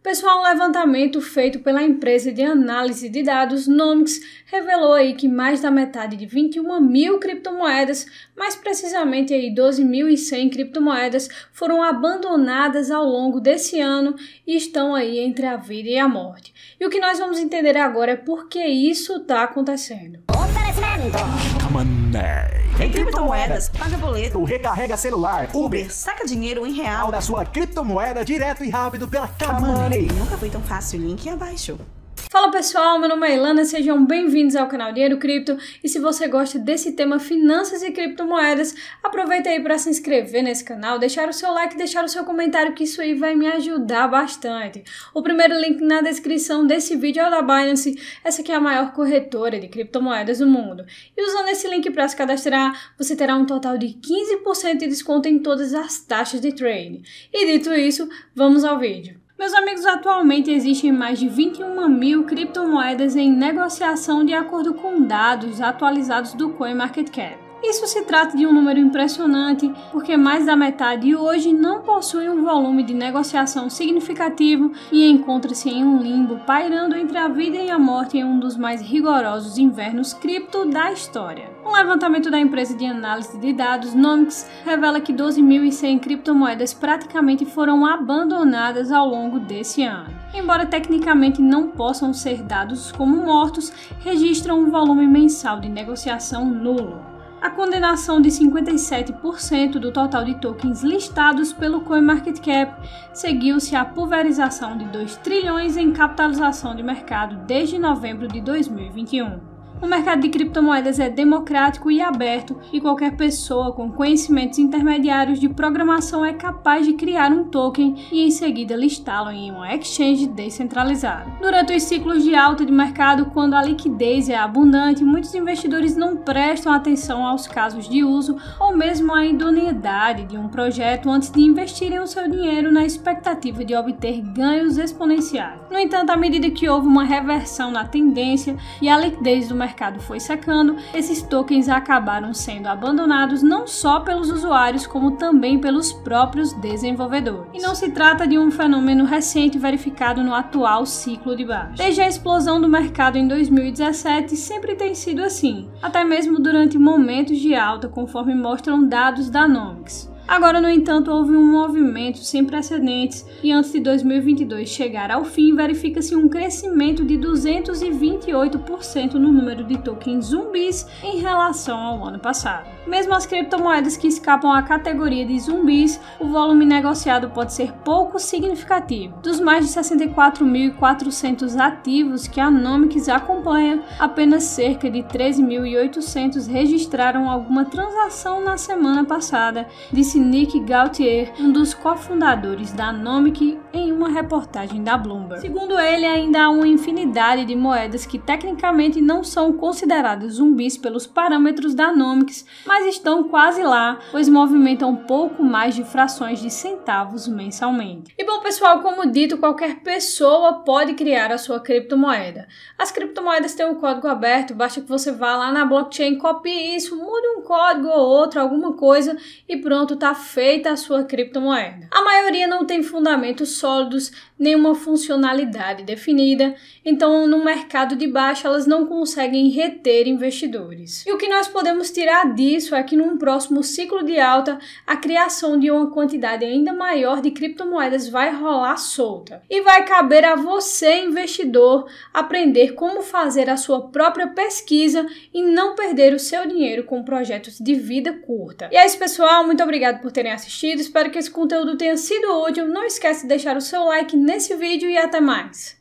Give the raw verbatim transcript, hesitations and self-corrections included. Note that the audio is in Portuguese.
Pessoal, um levantamento feito pela empresa de análise de dados Nomics revelou aí que mais da metade de vinte e uma mil criptomoedas, mais precisamente aí doze mil e cem criptomoedas, foram abandonadas ao longo desse ano e estão aí entre a vida e a morte. E o que nós vamos entender agora é por que isso está acontecendo. Em criptomoedas, paga boleto, recarrega celular, Uber, saca dinheiro em real da sua criptomoeda direto e rápido pela Camoney. Nunca foi tão fácil, link abaixo. Fala pessoal, meu nome é Ilana, sejam bem-vindos ao canal Dinheiro Cripto e se você gosta desse tema finanças e criptomoedas, aproveita aí para se inscrever nesse canal, deixar o seu like, deixar o seu comentário que isso aí vai me ajudar bastante. O primeiro link na descrição desse vídeo é o da Binance, essa aqui é a maior corretora de criptomoedas do mundo. E usando esse link para se cadastrar, você terá um total de quinze por cento de desconto em todas as taxas de trade. E dito isso, vamos ao vídeo. Meus amigos, atualmente existem mais de vinte e uma mil criptomoedas em negociação de acordo com dados atualizados do CoinMarketCap. Isso se trata de um número impressionante, porque mais da metade hoje não possui um volume de negociação significativo e encontra-se em um limbo pairando entre a vida e a morte em um dos mais rigorosos invernos cripto da história. Um levantamento da empresa de análise de dados Nomics revela que doze mil e cem criptomoedas praticamente foram abandonadas ao longo desse ano. Embora tecnicamente não possam ser dados como mortos, registram um volume mensal de negociação nulo. A condenação de cinquenta e sete por cento do total de tokens listados pelo CoinMarketCap seguiu-se à pulverização de dois trilhões em capitalização de mercado desde novembro de dois mil e vinte e um. O mercado de criptomoedas é democrático e aberto e qualquer pessoa com conhecimentos intermediários de programação é capaz de criar um token e em seguida listá-lo em uma exchange descentralizada. Durante os ciclos de alta de mercado, quando a liquidez é abundante, muitos investidores não prestam atenção aos casos de uso ou mesmo à idoneidade de um projeto antes de investirem o seu dinheiro na expectativa de obter ganhos exponenciais. No entanto, à medida que houve uma reversão na tendência e a liquidez do mercado O mercado foi secando, esses tokens acabaram sendo abandonados não só pelos usuários, como também pelos próprios desenvolvedores. E não se trata de um fenômeno recente verificado no atual ciclo de baixa. Desde a explosão do mercado em dois mil e dezessete, sempre tem sido assim, até mesmo durante momentos de alta, conforme mostram dados da Nomics. Agora, no entanto, houve um movimento sem precedentes e antes de dois mil e vinte e dois chegar ao fim, verifica-se um crescimento de duzentos e vinte e oito por cento no número de tokens zumbis em relação ao ano passado. Mesmo as criptomoedas que escapam à categoria de zumbis, o volume negociado pode ser pouco significativo. Dos mais de sessenta e quatro mil e quatrocentos ativos que a Nomics acompanha, apenas cerca de treze mil e oitocentos registraram alguma transação na semana passada, disse Nick Gauthier, um dos cofundadores da Nomic, em uma reportagem da Bloomberg. Segundo ele, ainda há uma infinidade de moedas que tecnicamente não são consideradas zumbis pelos parâmetros da Nomics, mas estão quase lá, pois movimentam pouco mais de frações de centavos mensalmente. E bom pessoal, como dito, qualquer pessoa pode criar a sua criptomoeda. As criptomoedas têm um código aberto, basta que você vá lá na blockchain, copie isso, mude um código ou outro, alguma coisa e pronto, está feita a sua criptomoeda. A maioria não tem fundamentos sólidos, nenhuma funcionalidade definida, então no mercado de baixa elas não conseguem reter investidores. E o que nós podemos tirar disso é que num próximo ciclo de alta, a criação de uma quantidade ainda maior de criptomoedas vai rolar solta. E vai caber a você, investidor, aprender como fazer a sua própria pesquisa e não perder o seu dinheiro com projetos de vida curta. E é isso pessoal, muito obrigado por terem assistido, espero que esse conteúdo tenha sido útil, não esquece de deixar o seu like nesse vídeo e até mais!